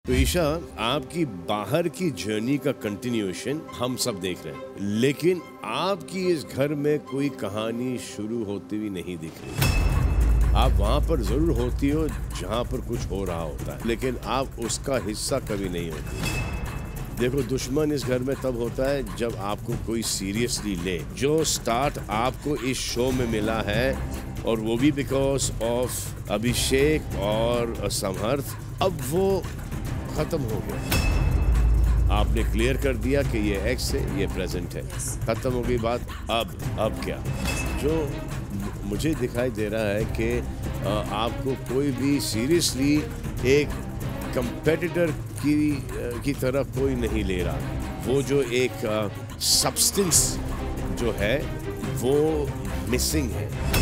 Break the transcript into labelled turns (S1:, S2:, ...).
S1: तो ईशा, आपकी बाहर की जर्नी का कंटिन्यूएशन हम सब देख रहे हैं, लेकिन आपकी इस घर में कोई कहानी शुरू होती हुई नहीं दिख रही। आप वहाँ पर जरूर होती हो जहाँ पर कुछ हो रहा होता है, लेकिन आप उसका हिस्सा कभी नहीं होती। देखो, दुश्मन इस घर में तब होता है जब आपको कोई सीरियसली ले। जो स्टार्ट आपको इस शो में मिला है, और वो भी बिकॉज ऑफ अभिषेक और समर्थ, अब वो खत्म हो गया। आपने क्लियर कर दिया कि ये एक्स है, ये प्रेजेंट है, खत्म हो गई बात। अब क्या? जो मुझे दिखाई दे रहा है कि आपको कोई भी सीरियसली एक कंपेटिटर की तरफ कोई नहीं ले रहा। वो जो एक सब्सटेंस जो है वो मिसिंग है।